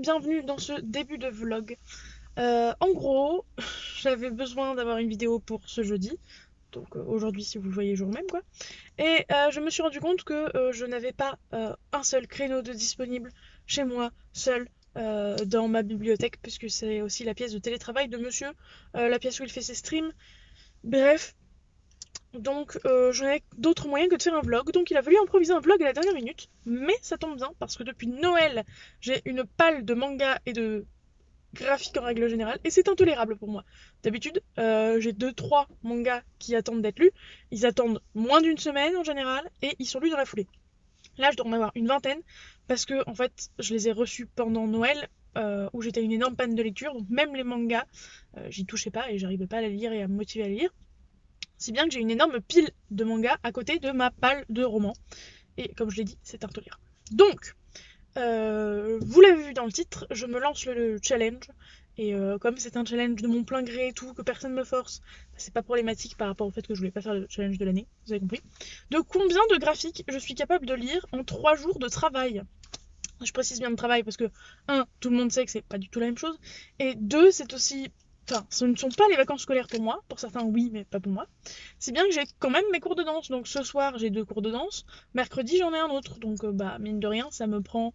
bienvenue dans ce début de vlog. En gros, j'avais besoin d'avoir une vidéo pour ce jeudi, donc aujourd'hui si vous le voyez jour même quoi. Et je me suis rendu compte que je n'avais pas un seul créneau de disponible chez moi, seul, dans ma bibliothèque, puisque c'est aussi la pièce de télétravail de monsieur, la pièce où il fait ses streams. Bref, donc je n'avais d'autre moyen que de faire un vlog, donc il a fallu improviser un vlog à la dernière minute, mais ça tombe bien parce que depuis Noël, j'ai une palle de manga et de graphique en règle générale, et c'est intolérable pour moi. D'habitude, j'ai deux trois mangas qui attendent d'être lus, ils attendent moins d'une semaine en général, et ils sont lus dans la foulée. Là, je dois en avoir une vingtaine, parce que en fait, je les ai reçus pendant Noël, où j'étais une énorme panne de lecture, donc même les mangas, j'y touchais pas et j'arrivais pas à les lire et à me motiver à les lire. Si bien que j'ai une énorme pile de mangas à côté de ma palle de romans. Et comme je l'ai dit, c'est intolérable. Donc, vous l'avez vu dans le titre, je me lance le challenge. Et comme c'est un challenge de mon plein gré et tout, que personne me force, c'est pas problématique par rapport au fait que je voulais pas faire le challenge de l'année, vous avez compris. De combien de graphiques je suis capable de lire en 3 jours de travail? Je précise bien de travail parce que, un, tout le monde sait que c'est pas du tout la même chose. Et deux, c'est aussi. Enfin, ce ne sont pas les vacances scolaires pour moi. Pour certains, oui, mais pas pour moi. Si bien que j'ai quand même mes cours de danse. Donc ce soir, j'ai 2 cours de danse. Mercredi, j'en ai un autre. Donc, bah, mine de rien, ça me prend.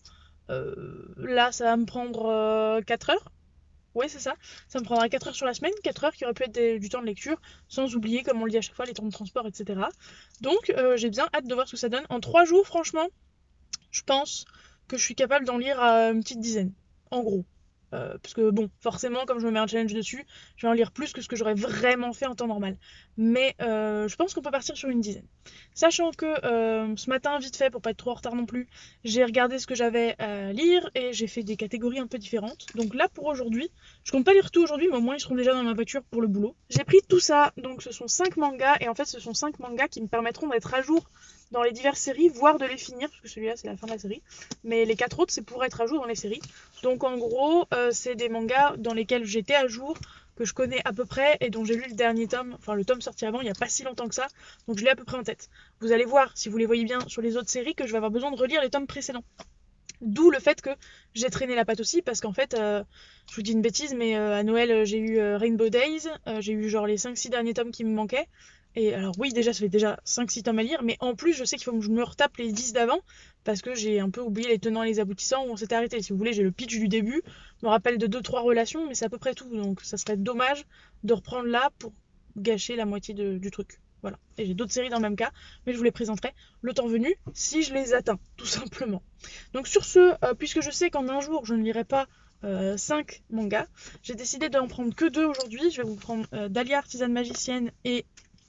Là, ça va me prendre 4 heures. Ouais, c'est ça. Ça me prendra 4 heures sur la semaine. 4 heures qui aurait pu être du temps de lecture. Sans oublier, comme on le dit à chaque fois, les temps de transport, etc. Donc, j'ai bien hâte de voir ce que ça donne. En 3 jours, franchement, je pense que je suis capable d'en lire une petite dizaine, en gros. Parce que bon, forcément, comme je me mets un challenge dessus, je vais en lire plus que ce que j'aurais vraiment fait en temps normal. Mais je pense qu'on peut partir sur une dizaine. Sachant que ce matin, vite fait, pour pas être trop en retard non plus, j'ai regardé ce que j'avais à lire et j'ai fait des catégories un peu différentes. Donc là, pour aujourd'hui, je compte pas lire tout aujourd'hui, mais au moins ils seront déjà dans ma voiture pour le boulot. J'ai pris tout ça, donc ce sont 5 mangas, et en fait, ce sont 5 mangas qui me permettront d'être à jour dans les diverses séries, voire de les finir, parce que celui-là c'est la fin de la série. Mais les 4 autres, c'est pour être à jour dans les séries. Donc en gros, c'est des mangas dans lesquels j'étais à jour, que je connais à peu près, et dont j'ai lu le dernier tome, enfin le tome sorti avant, il n'y a pas si longtemps que ça, donc je l'ai à peu près en tête. Vous allez voir, si vous les voyez bien sur les autres séries, que je vais avoir besoin de relire les tomes précédents. D'où le fait que j'ai traîné la patte aussi, parce qu'en fait, je vous dis une bêtise, mais à Noël, j'ai eu Rainbow Days, j'ai eu genre les 5-6 derniers tomes qui me manquaient. Et alors oui, déjà, ça fait déjà 5-6 tomes à lire, mais en plus, je sais qu'il faut que je me retape les 10 d'avant, parce que j'ai un peu oublié les tenants et les aboutissants où on s'était arrêté. Si vous voulez, j'ai le pitch du début, je me rappelle de 2-3 relations, mais c'est à peu près tout, donc ça serait dommage de reprendre là pour gâcher la moitié du truc. Voilà. Et j'ai d'autres séries dans le même cas, mais je vous les présenterai le temps venu, si je les atteins, tout simplement. Donc sur ce, puisque je sais qu'en un jour, je ne lirai pas 5 mangas, j'ai décidé d'en prendre que 2 aujourd'hui. Je vais vous prendre Dahlia, artisane magicienne, et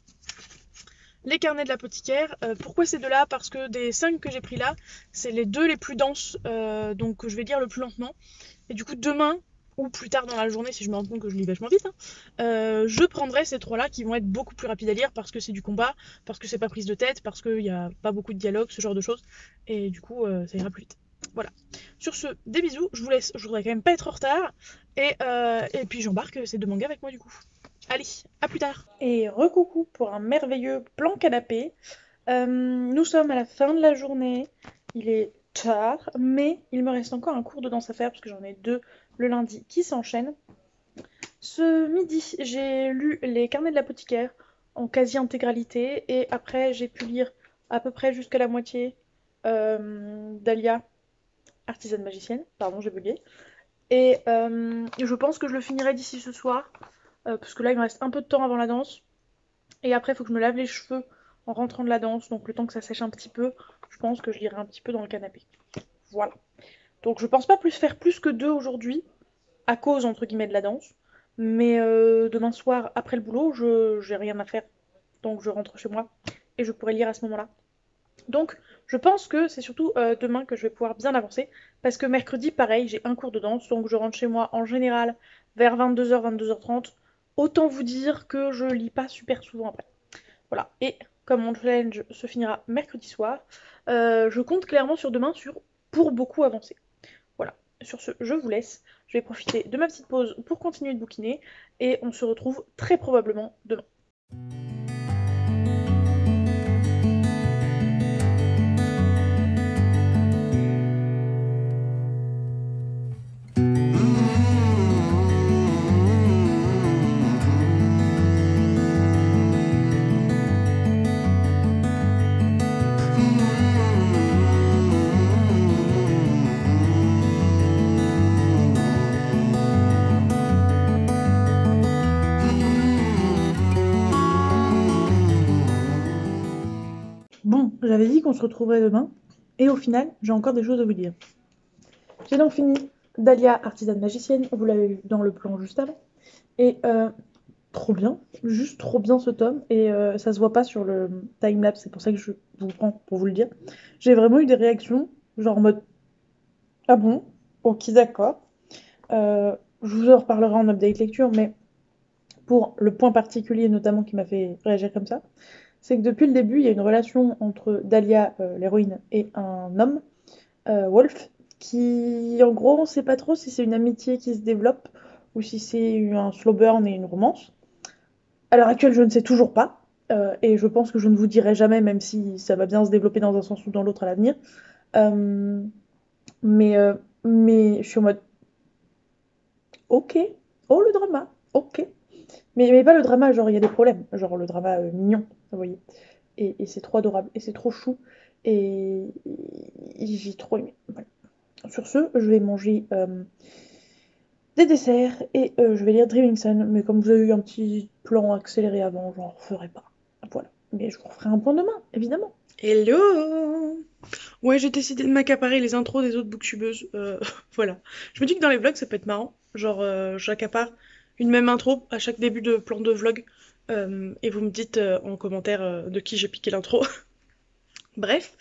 les carnets de l'apothicaire. Pourquoi ces deux-là? Parce que des 5 que j'ai pris là, c'est les 2 les plus denses, donc je vais lire le plus lentement. Et du coup, demain, ou plus tard dans la journée, si je me rends compte que je lis vachement vite, je prendrai ces 3-là qui vont être beaucoup plus rapides à lire parce que c'est du combat, parce que c'est pas prise de tête, parce qu'il n'y a pas beaucoup de dialogue, ce genre de choses. Et du coup, ça ira plus vite. Voilà. Sur ce, des bisous, je vous laisse, je voudrais quand même pas être en retard. Et puis j'embarque ces 2 mangas avec moi du coup. Allez, à plus tard. Et recoucou pour un merveilleux plan canapé. Nous sommes à la fin de la journée. Il est tard, mais il me reste encore un cours de danse à faire parce que j'en ai 2 le lundi qui s'enchaînent. Ce midi, j'ai lu les carnets de l'apothicaire en quasi-intégralité et après j'ai pu lire à peu près jusqu'à la moitié Dahlia, artisane magicienne, pardon j'ai bugué. Et je pense que je le finirai d'ici ce soir, parce que là il me reste un peu de temps avant la danse. Et après il faut que je me lave les cheveux en rentrant de la danse, donc le temps que ça sèche un petit peu, je pense que je lirai un petit peu dans le canapé. Voilà. Donc je pense pas faire plus que 2 aujourd'hui, à cause entre guillemets de la danse. Mais demain soir, après le boulot, j'ai rien à faire. Donc je rentre chez moi et je pourrai lire à ce moment-là. Donc je pense que c'est surtout demain que je vais pouvoir bien avancer. Parce que mercredi, pareil, j'ai un cours de danse. Donc je rentre chez moi en général vers 22h, 22h30. Autant vous dire que je lis pas super souvent après. Voilà. Et comme mon challenge se finira mercredi soir, je compte clairement sur demain pour beaucoup avancer. Voilà. Sur ce, je vous laisse. Je vais profiter de ma petite pause pour continuer de bouquiner. Et on se retrouve très probablement demain. j'avais dit qu'on se retrouverait demain, et au final, j'ai encore des choses à vous dire. J'ai donc fini Dahlia, artisane magicienne, vous l'avez vu dans le plan juste avant, et trop bien, juste trop bien ce tome, et ça se voit pas sur le timelapse, c'est pour ça que je vous prends pour vous le dire. J'ai vraiment eu des réactions, genre en mode « Ah bon? Ok, d'accord. » Je vous en reparlerai en update lecture, mais pour le point particulier notamment qui m'a fait réagir comme ça, c'est que depuis le début, il y a une relation entre Dahlia, l'héroïne, et un homme, Wolf, qui, en gros, on sait pas trop si c'est une amitié qui se développe ou si c'est un slow burn et une romance. À l'heure actuelle, je ne sais toujours pas, et je pense que je ne vous dirai jamais, même si ça va bien se développer dans un sens ou dans l'autre à l'avenir. Euh, mais, euh, mais je suis en mode ok, oh le drama, ok. Mais pas le drama, genre il y a des problèmes, genre le drama mignon, vous voyez. Et c'est trop adorable, et c'est trop chou, et j'ai trop aimé. Voilà. Sur ce, je vais manger des desserts, et je vais lire Dreaming Sun, mais comme vous avez eu un petit plan accéléré avant, j'en referai pas. Voilà. Mais je vous referai un point demain, évidemment. Hello! Ouais, j'ai décidé de m'accaparer les intros des autres booktubeuses. Voilà. Je me dis que dans les vlogs, ça peut être marrant. Genre, j'accapare une même intro à chaque début de plan de vlog. Et vous me dites en commentaire de qui j'ai piqué l'intro. Bref,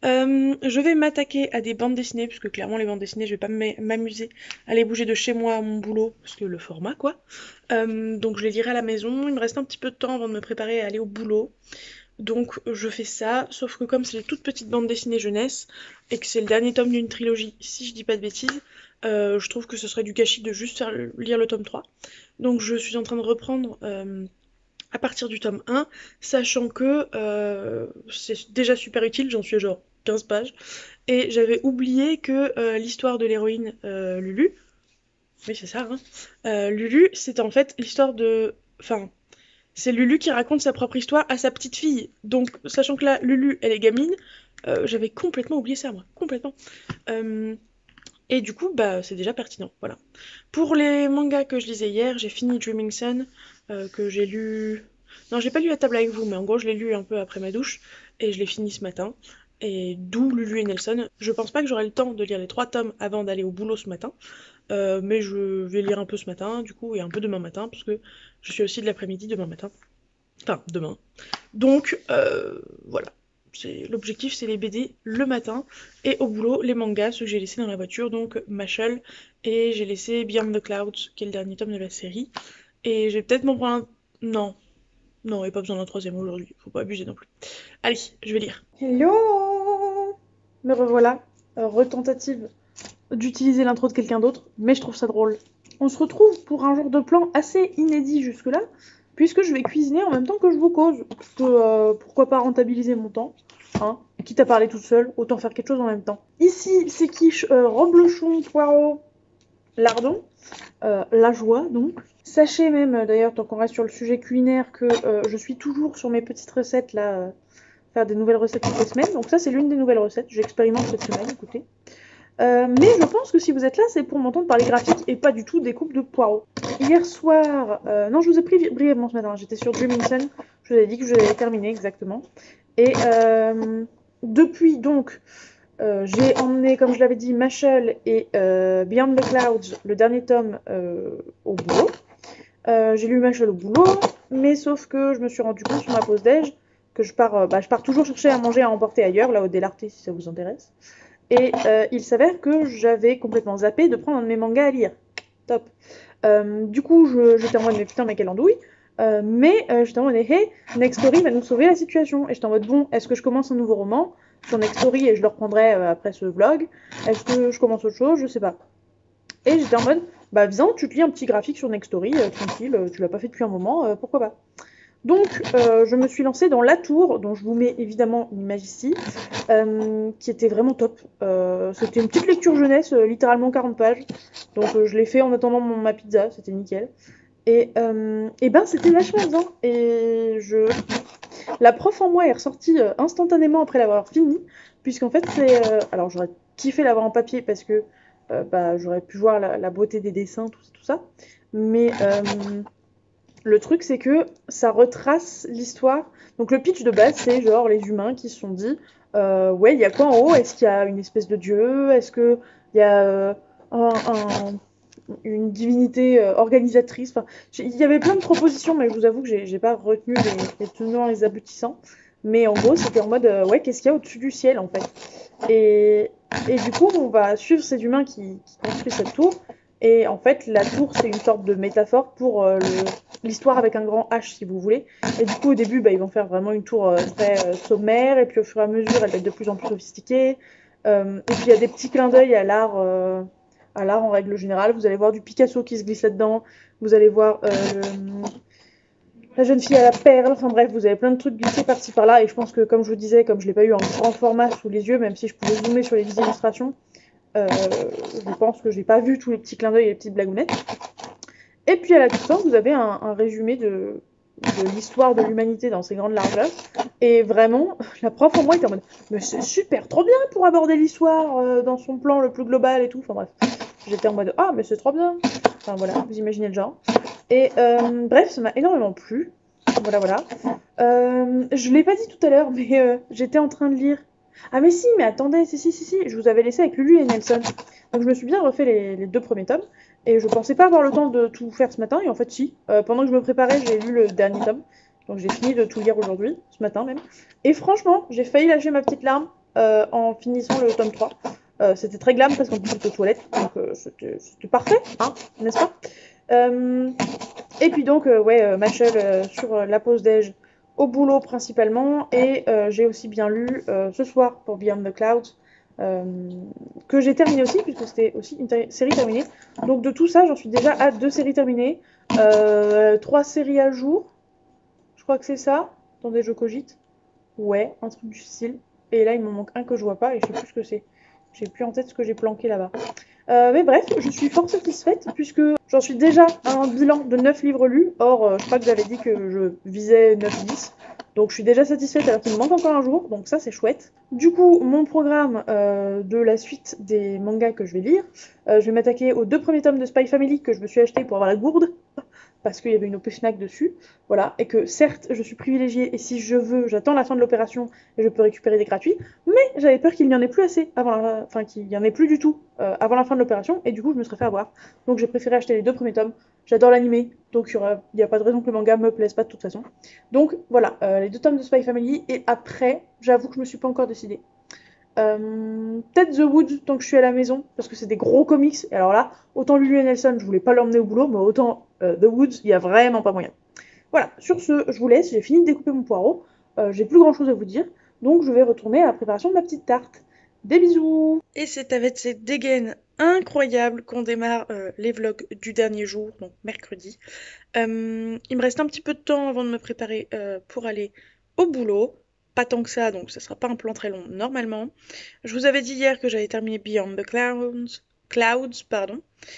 je vais m'attaquer à des bandes dessinées, puisque clairement les bandes dessinées, je vais pas m'amuser à les bouger de chez moi à mon boulot, parce que le format quoi. Donc je les lirai à la maison, il me reste un petit peu de temps avant de me préparer à aller au boulot. Donc je fais ça, sauf que comme c'est les toutes petites bandes dessinées jeunesse, et que c'est le dernier tome d'une trilogie, si je dis pas de bêtises, je trouve que ce serait du gâchis de juste lire le tome 3. Donc je suis en train de reprendre à partir du tome 1, sachant que c'est déjà super utile, j'en suis à genre 15 pages, et j'avais oublié que l'histoire de l'héroïne Lulu, oui c'est ça, hein, Lulu, c'est en fait l'histoire de... Enfin, c'est Lulu qui raconte sa propre histoire à sa petite fille. Donc, sachant que là, Lulu, elle est gamine, j'avais complètement oublié ça, moi, complètement. Euh, et du coup, bah, c'est déjà pertinent, voilà. Pour les mangas que je lisais hier, j'ai fini Dreaming Sun, que j'ai lu... Non, j'ai pas lu à table avec vous, mais en gros, je l'ai lu un peu après ma douche, et je l'ai fini ce matin. Et d'où Lulu et Nelson. Je pense pas que j'aurai le temps de lire les 3 tomes avant d'aller au boulot ce matin, mais je vais lire un peu ce matin, du coup, et un peu demain matin, parce que je suis aussi de l'après-midi demain matin. Enfin, demain. Donc, voilà. L'objectif, c'est les BD le matin, et au boulot, les mangas, ceux que j'ai laissés dans la voiture, donc Mashal, et j'ai laissé Beyond the Clouds, qui est le dernier tome de la série. Et je vais peut-être m'en prendre un... Non, non, il n'y a pas besoin d'un troisième aujourd'hui, faut pas abuser non plus. Allez, je vais lire. Hello! Me revoilà, retentative d'utiliser l'intro de quelqu'un d'autre, mais je trouve ça drôle. On se retrouve pour un jour de plan assez inédit jusque-là, puisque je vais cuisiner en même temps que je vous cause. Parce que pourquoi pas rentabiliser mon temps, hein. Quitte à parler toute seule, autant faire quelque chose en même temps. Ici, c'est quiche reblochon, poireau, lardon, la joie donc. Sachez même, d'ailleurs, tant qu'on reste sur le sujet culinaire, que je suis toujours sur mes petites recettes là, faire des nouvelles recettes toutes les semaines. Donc ça, c'est l'une des nouvelles recettes. J'expérimente cette semaine, écoutez. Mais je pense que si vous êtes là, c'est pour m'entendre parler graphique et pas du tout des coupes de poireaux. Hier soir, non, je vous ai pris brièvement ce matin, j'étais sur Dreaming Sun, je vous avais dit que je l'avais terminé exactement. Et depuis donc, j'ai emmené, comme je l'avais dit, Mashal et Beyond the Clouds, le dernier tome, au boulot. J'ai lu Mashal au boulot, mais sauf que je me suis rendu compte sur ma pause déj que je pars toujours chercher à manger à emporter ailleurs, là au Délarté si ça vous intéresse. Et il s'avère que j'avais complètement zappé de prendre un de mes mangas à lire. Top. Du coup, j'étais en mode, mais putain, mais quelle andouille. Mais j'étais en mode, hey, Next Story va nous sauver la situation. Et j'étais en mode, bon, est-ce que je commence un nouveau roman sur Next Story et je le reprendrai après ce vlog? Est-ce que je commence autre chose? Je sais pas. Et j'étais en mode, bah viens, tu te lis un petit graphique sur Next Story, tranquille, tu l'as pas fait depuis un moment, pourquoi pas. Donc, je me suis lancée dans La Tour, dont je vous mets évidemment une image ici, qui était vraiment top. C'était une petite lecture jeunesse, littéralement 40 pages. Donc, je l'ai fait en attendant ma pizza, c'était nickel. Et ben, c'était vachement bien. La prof en moi est ressortie instantanément après l'avoir fini, puisqu'en fait, c'est... alors, j'aurais kiffé l'avoir en papier parce que j'aurais pu voir la beauté des dessins, tout ça. Mais... le truc, c'est que ça retrace l'histoire. Donc, le pitch de base, c'est genre les humains qui se sont dit Ouais, il y a quoi en haut? Est-ce qu'il y a une espèce de dieu? Est-ce qu'il y a un- une divinité organisatrice? Enfin, il y avait plein de propositions, mais je vous avoue que j'ai pas retenu les tenants et les aboutissants. Mais en gros, c'était en mode, ouais, qu'est-ce qu'il y a au-dessus du ciel, en fait? Et, et du coup, on va suivre ces humains qui construisent cette tour. Et en fait, la tour, c'est une sorte de métaphore pour l'histoire avec un grand H, si vous voulez. Et du coup, au début, bah, ils vont faire vraiment une tour très sommaire. Et puis, au fur et à mesure, elle va être de plus en plus sophistiquée. Et puis, il y a des petits clins d'œil à l'art en règle générale. Vous allez voir du Picasso qui se glisse là-dedans. Vous allez voir la jeune fille à la perle, enfin bref, vous avez plein de trucs glissés par-ci par-là, et je pense que, comme je vous disais, comme je l'ai pas eu en grand format sous les yeux, même si je pouvais zoomer sur les illustrations, je pense que j'ai pas vu tous les petits clins d'œil et les petites blagounettes. Et puis à la toute fin, vous avez un résumé de l'histoire de l'humanité dans ses grandes largeurs, et vraiment, la prof en moi était en mode « Mais c'est super, trop bien pour aborder l'histoire dans son plan le plus global et tout », enfin bref. J'étais en mode « Ah, mais c'est trop bien !» Enfin voilà, vous imaginez le genre. Et bref, ça m'a énormément plu. Voilà, voilà. Je l'ai pas dit tout à l'heure, mais j'étais en train de lire. Ah mais si, mais attendez, si, je vous avais laissé avec Lulu et Nelson. Donc je me suis bien refait les deux premiers tomes, et je pensais pas avoir le temps de tout faire ce matin, et en fait si. Pendant que je me préparais, j'ai lu le dernier tome, donc j'ai fini de tout lire aujourd'hui, ce matin même. Et franchement, j'ai failli lâcher ma petite larme en finissant le tome 3. C'était très glam parce qu'en plus j'étais aux toilettes, donc c'était parfait, hein, n'est-ce pas? Euh, et puis donc, ouais, Machel sur la pause déj au boulot principalement. Et j'ai aussi bien lu ce soir pour Beyond the Clouds, euh, que j'ai terminé aussi, puisque c'était aussi une série terminée. Donc de tout ça, j'en suis déjà à 2 séries terminées, 3 séries à jour, je crois que c'est ça. Attendez, je cogite. Ouais, un truc du style. Et là, il m'en manque un que je vois pas et je sais plus ce que c'est. J'ai plus en tête ce que j'ai planqué là-bas. Mais bref, je suis fort satisfaite puisque j'en suis déjà à un bilan de 9 livres lus. Or, je crois que j'avais dit que je visais 9-10. Donc je suis déjà satisfaite alors qu'il me manque encore un jour. Donc ça, c'est chouette. Du coup, mon programme de la suite des mangas que je vais lire, je vais m'attaquer aux 2 premiers tomes de Spy Family que je me suis acheté pour avoir la gourde parce qu'il y avait une OP Fnac dessus, voilà, et que certes je suis privilégiée et si je veux, j'attends la fin de l'opération et je peux récupérer des gratuits, mais j'avais peur qu'il n'y en ait plus assez avant enfin qu'il n'y en ait plus du tout avant la fin de l'opération et du coup je me serais fait avoir. Donc j'ai préféré acheter les 2 premiers tomes. J'adore l'animé, donc il n'y a pas de raison que le manga me plaise pas de toute façon. Donc voilà, les 2 tomes de Spy Family et après, j'avoue que je me suis pas encore décidée. Peut-être The Woods tant que je suis à la maison, parce que c'est des gros comics. Et alors là, autant Lulu et Nelson, je voulais pas l'emmener au boulot, mais autant The Woods, il y a vraiment pas moyen. Voilà, sur ce, je vous laisse, j'ai fini de découper mon poireau. J'ai plus grand chose à vous dire, donc je vais retourner à la préparation de ma petite tarte. Des bisous! Et c'est avec cette dégaine incroyable qu'on démarre les vlogs du dernier jour, donc mercredi. Il me reste un petit peu de temps avant de me préparer pour aller au boulot. Pas tant que ça, donc ça sera pas un plan très long normalement. Je vous avais dit hier que j'avais terminé Beyond the Clouds, pardon.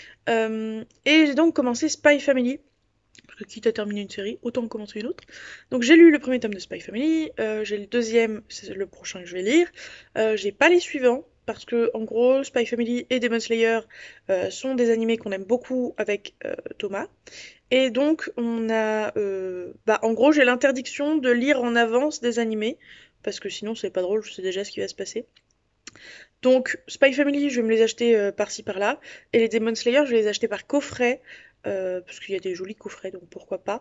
Et j'ai donc commencé Spy Family. Parce que quitte à terminer une série, autant commencer une autre. Donc j'ai lu le premier tome de Spy Family, j'ai le deuxième, c'est le prochain que je vais lire. J'ai pas les suivants, parce que en gros, Spy Family et Demon Slayer sont des animés qu'on aime beaucoup avec Thomas. Et donc on a... bah en gros, j'ai l'interdiction de lire en avance des animés, parce que sinon c'est pas drôle, je sais déjà ce qui va se passer. Donc, Spy Family, je vais me les acheter par-ci par-là. Et les Demon Slayer, je vais les acheter par coffret. Parce qu'il y a des jolis coffrets, donc pourquoi pas.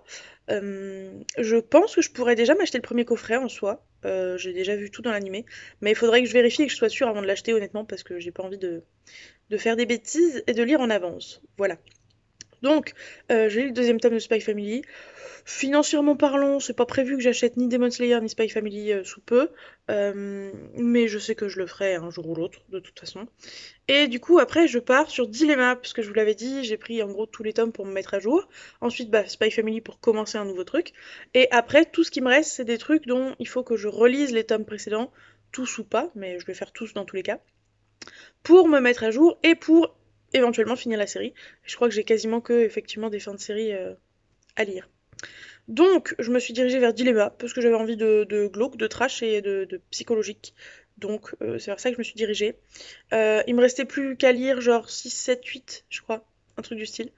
Je pense que je pourrais déjà m'acheter le premier coffret en soi. J'ai déjà vu tout dans l'animé. Mais il faudrait que je vérifie et que je sois sûre avant de l'acheter, honnêtement, parce que j'ai pas envie de faire des bêtises et de lire en avance. Voilà. Donc, j'ai lu le deuxième tome de Spy Family. Financièrement parlant, c'est pas prévu que j'achète ni Demon Slayer ni Spy Family sous peu. Mais je sais que je le ferai un jour ou l'autre, de toute façon. Et du coup, après, je pars sur Dilemma, parce que je vous l'avais dit, j'ai pris en gros tous les tomes pour me mettre à jour. Ensuite, bah, Spy Family pour commencer un nouveau truc. Et après, tout ce qui me reste, c'est des trucs dont il faut que je relise les tomes précédents, tous ou pas, mais je vais faire tous dans tous les cas, pour me mettre à jour et pour éventuellement finir la série. Je crois que j'ai quasiment que, effectivement, des fins de série à lire. Donc, je me suis dirigée vers Dilemma, parce que j'avais envie de glauque, de trash et de psychologique. Donc, c'est vers ça que je me suis dirigée. Il me restait plus qu'à lire genre 6, 7, 8, je crois. Un truc du style.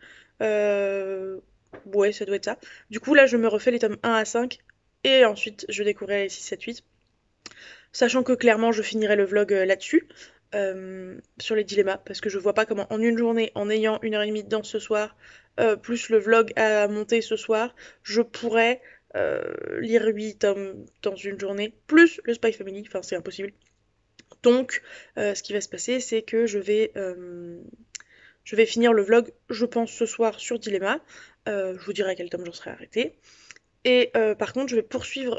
Ouais, ça doit être ça. Du coup, là, je me refais les tomes 1 à 5. Et ensuite, je découvrirai les 6, 7, 8. sachant que clairement je finirai le vlog là-dessus, sur les dilemmas, parce que je vois pas comment en une journée, en ayant 1h30 de danse ce soir, plus le vlog à monter ce soir, je pourrais lire 8 tomes dans une journée, plus le Spy Family, enfin c'est impossible. Donc ce qui va se passer, c'est que je vais finir le vlog, je pense, ce soir sur Dilemma. Je vous dirai à quel tome j'en serai arrêtée. Et par contre, je vais poursuivre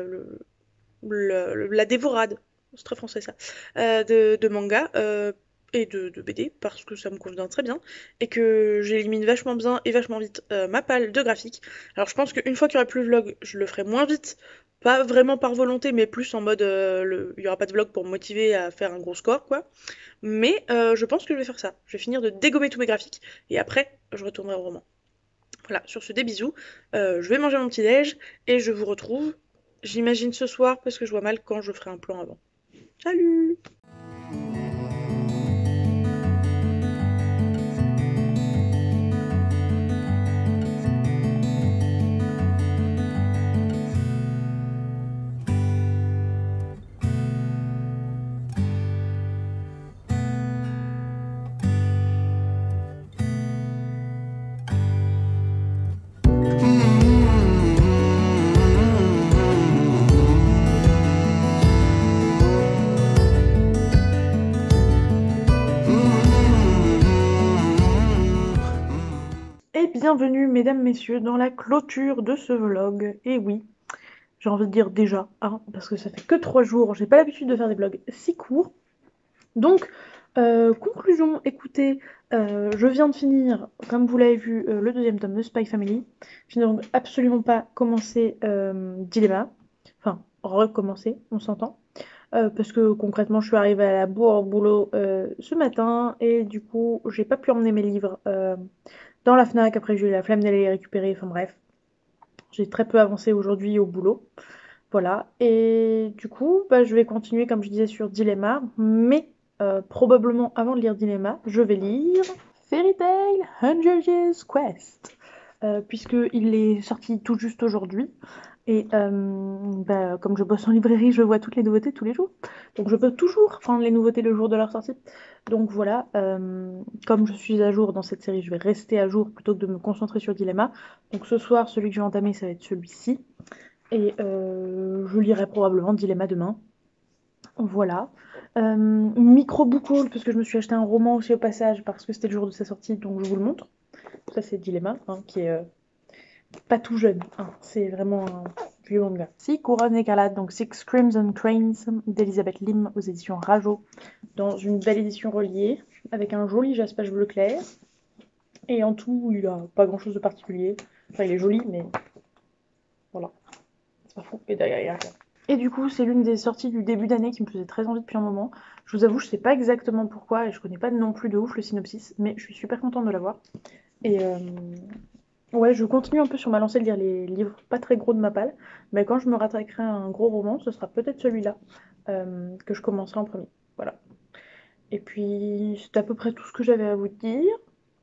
la dévorade, c'est très français ça, de manga et de BD, parce que ça me convient très bien, et que j'élimine vachement bien et vachement vite ma palle de graphique. Alors je pense qu'une fois qu'il n'y aura plus le vlog, je le ferai moins vite, pas vraiment par volonté, mais plus en mode, il n'y aura pas de vlog pour me motiver à faire un gros score, quoi. Mais je pense que je vais faire ça. Je vais finir de dégommer tous mes graphiques, et après, je retournerai au roman. Voilà, sur ce, des bisous. Je vais manger mon petit déj et je vous retrouve, j'imagine ce soir, parce que je vois mal quand je ferai un plan avant. Salut! Et bienvenue, mesdames, messieurs, dans la clôture de ce vlog. Et oui, j'ai envie de dire déjà, hein, parce que ça fait que 3 jours, j'ai pas l'habitude de faire des vlogs si courts. Donc, conclusion, écoutez, je viens de finir, comme vous l'avez vu, le deuxième tome de Spy Family. Je n'ai donc absolument pas commencé Dilemma. Enfin, recommencer, on s'entend. Parce que concrètement, je suis arrivée à la bourre au boulot ce matin et du coup, j'ai pas pu emmener mes livres dans la Fnac. Après, j'ai eu la flemme d'aller les récupérer. Enfin bref, j'ai très peu avancé aujourd'hui au boulot. Voilà. Et du coup, bah, je vais continuer, comme je disais, sur Dilemma. Mais probablement, avant de lire Dilemma, je vais lire Fairy Tail 100 Years Quest. Puisqu'il est sorti tout juste aujourd'hui. Et bah, comme je bosse en librairie, je vois toutes les nouveautés tous les jours. Donc je peux toujours prendre les nouveautés le jour de leur sortie. Donc voilà, comme je suis à jour dans cette série, je vais rester à jour plutôt que de me concentrer sur Dilemma. Donc ce soir, celui que je vais entamer, ça va être celui-ci. Et je lirai probablement Dilemma demain. Voilà. Micro-book haul, parce que je me suis acheté un roman aussi au passage, parce que c'était le jour de sa sortie, donc je vous le montre. Ça c'est Dilemma, hein, qui est pas tout jeune, hein. C'est vraiment un vieux manga. Six couronnes écarlates, donc Six Crimson Cranes d'Elisabeth Lim aux éditions Rajo, dans une belle édition reliée, avec un joli jaspage bleu clair. Et en tout, il a pas grand chose de particulier. Enfin, il est joli, mais voilà, c'est pas fou. Et derrière, il y a rien. Et du coup, c'est l'une des sorties du début d'année qui me faisait très envie depuis un moment. Je vous avoue, je sais pas exactement pourquoi et je connais pas non plus de ouf le synopsis, mais je suis super contente de l'avoir. Et ouais, je continue un peu sur ma lancée de lire les livres pas très gros de ma palle, mais quand je me rattaquerai à un gros roman, ce sera peut-être celui-là que je commencerai en premier. Voilà. Et puis, c'est à peu près tout ce que j'avais à vous dire.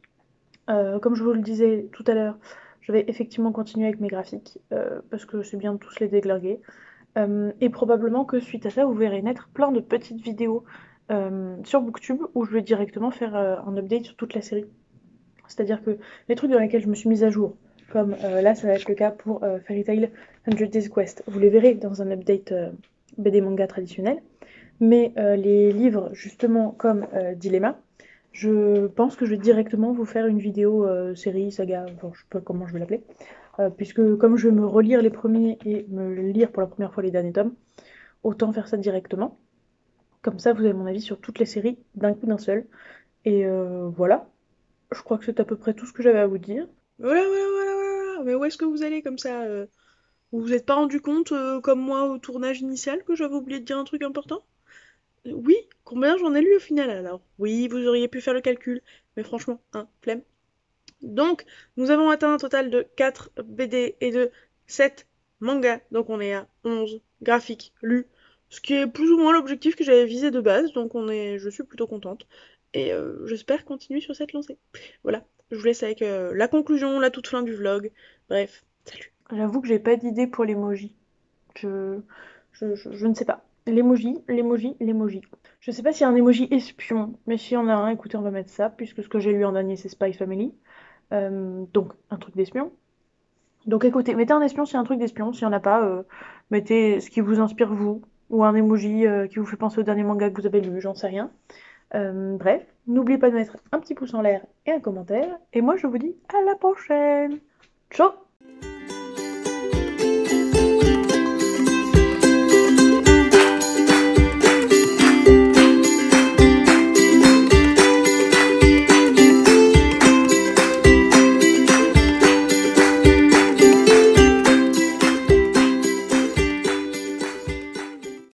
Comme je vous le disais tout à l'heure, je vais effectivement continuer avec mes graphiques parce que c'est bien de tous les déglinguer. Et probablement que suite à ça, vous verrez naître plein de petites vidéos sur Booktube où je vais directement faire un update sur toute la série. C'est-à-dire que les trucs dans lesquels je me suis mise à jour, comme là ça va être le cas pour Fairy Tail 100 Days Quest, vous les verrez dans un update BD manga traditionnel. Mais les livres, justement, comme Dilemma, je pense que je vais directement vous faire une vidéo série, saga, enfin je sais pas comment je vais l'appeler, puisque comme je vais me relire les premiers et me lire pour la première fois les derniers tomes, autant faire ça directement. Comme ça, vous avez mon avis sur toutes les séries d'un coup d'un seul. Et voilà, je crois que c'est à peu près tout ce que j'avais à vous dire. Voilà, voilà, voilà, voilà. Mais où est-ce que vous allez comme ça Vous vous êtes pas rendu compte, comme moi au tournage initial, que j'avais oublié de dire un truc important? Oui, combien j'en ai lu au final alors? Oui, vous auriez pu faire le calcul, mais franchement, hein, flemme. Donc, nous avons atteint un total de 4 BD et de 7 mangas, donc on est à 11 graphiques lus, ce qui est plus ou moins l'objectif que j'avais visé de base, donc je suis plutôt contente, et j'espère continuer sur cette lancée. Voilà, je vous laisse avec la conclusion, la toute fin du vlog, bref, salut. J'avoue que j'ai pas d'idée pour l'emoji. Je ne sais pas. L'emoji. Je sais pas s'il y a un emoji espion, mais s'il y en a un, écoutez, on va mettre ça, puisque ce que j'ai lu en dernier, c'est Spy Family. Donc, un truc d'espion. Donc, écoutez, mettez un espion s'il y a un truc d'espion. S'il y en a pas, mettez ce qui vous inspire, vous. Ou un emoji qui vous fait penser au dernier manga que vous avez lu, j'en sais rien. Bref, n'oubliez pas de mettre un petit pouce en l'air et un commentaire. Et moi, je vous dis à la prochaine. Ciao!